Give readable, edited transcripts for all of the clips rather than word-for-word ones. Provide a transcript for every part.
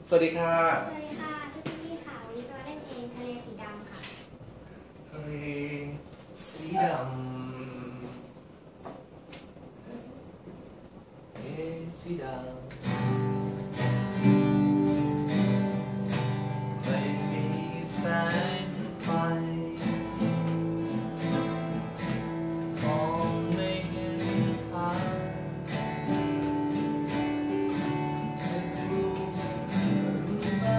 สวัสดีค่ะสวัสดีค่ะทุกพี่ค่ะวันนี้จะมาเล่นเพลงทะเลสีดำค่ะทะเลสีดำทะเลสีดำไม่มีแสงไฟมองไม่เห็นทางเธอรู้ไหม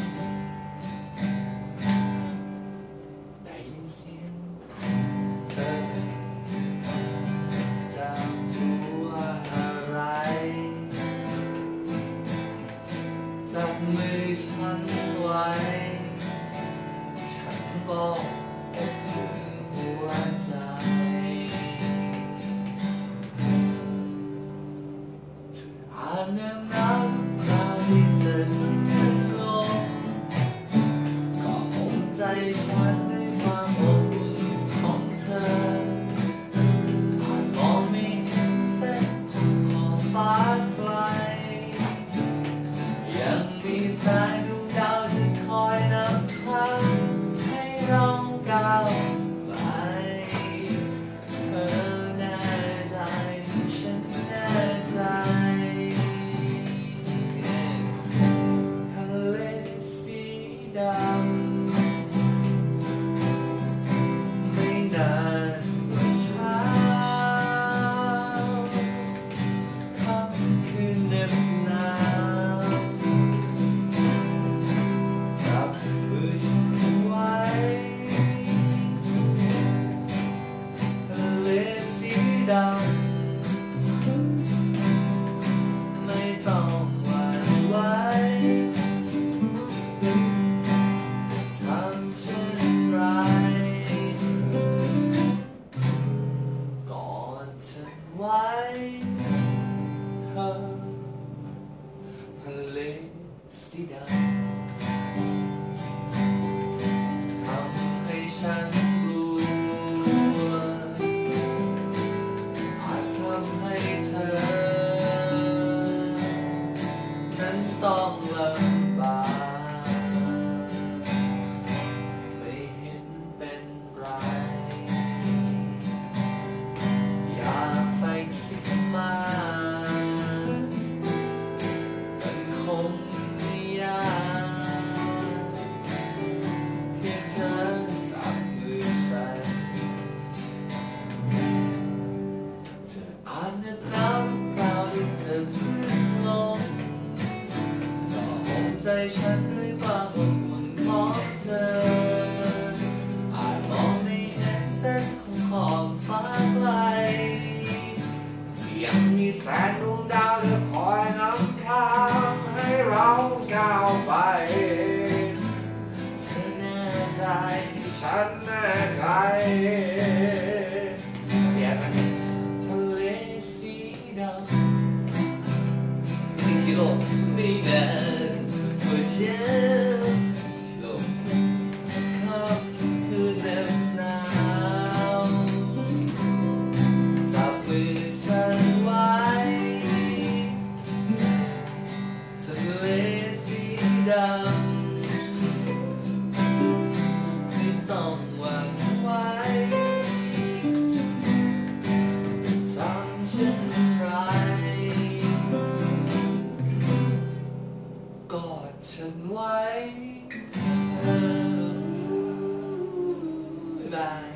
ได้ยินเสียงเธอจะรู้ว่าอะไรจับมือฉันไว้ฉันก็อบอุ่นหัวใจเธออ่านเรื่องราวคราวที่เธอทิ้งลงก็อบใจฉันด้วยความอบอุ่นของเธออาจมองไม่เห็นเส้นขอบฟ้าไกลยังมีสายดวงดาวที่คอยนำทางให้เราก้าวไปเธอแน่ใจฉันแน่ใจทะเลสีดำไม่นานเมื่อเช้าค่ำคืนเหน็บหนาวจับมือฉันไว้ทะเลสีดำไม่ต้องหวั่นไหวทำเช่นไรก่อนฉันไว้เธอทะเลสีดำทำให้ฉันกลัวอาจทำให้เธอนั้นต้องลำบากไม่เห็นเป็นไรอย่าไปคิดมากมันคงไม่ยากเพียงเธอจับมือฉันเธออ่านเรื่องราวคราวที่เธอทิ้งลงก็อบใจฉันด้วยความอบอุ่นของเธออาจมองไม่เห็นเส้นของขอบฟ้าไกลยังมีแสงดวงดาวจะคอยนำทางให้เราก้าวไปเธอแน่ใจฉันแน่ใจเรียกกันทะเลสีดำนี่คือโลกไม่นานเมื่อเช้าโลกค่ำคืนเหน็บหนาวจับมือฉันไว้ทะเลสีดำไม่ต้องหวั่นไหวทำเช่นไรกอดฉันไว้บ๊ายบาย